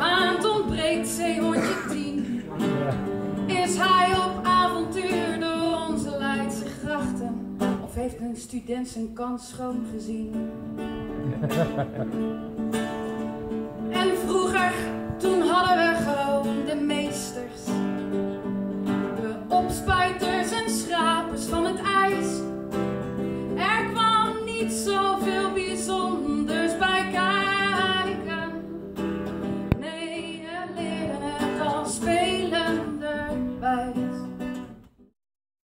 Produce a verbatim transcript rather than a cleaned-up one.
maand ontbreekt zeehondje tien. Is hij op avontuur door onze Leidse grachten? Of heeft een student zijn kans schoon gezien? En vroeger, toen hadden we gewoon de meesters, de opspuiters en schrapers van het ijs. Er kwam niet zoveel